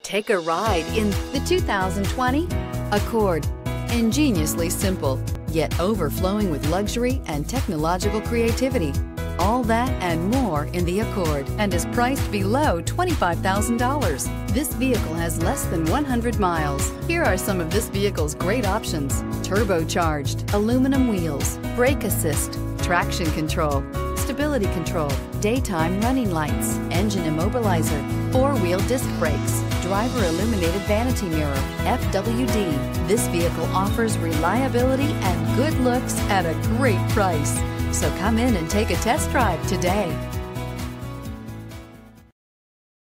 Take a ride in the 2020 Accord. Ingeniously simple, yet overflowing with luxury and technological creativity. All that and more in the Accord, and is priced below $25,000. This vehicle has less than 100 miles. Here are some of this vehicle's great options: turbocharged, aluminum wheels, brake assist, traction control, stability control, daytime running lights, engine immobilizer, four-wheel disc brakes, driver illuminated vanity mirror, FWD. This vehicle offers reliability and good looks at a great price. So come in and take a test drive today.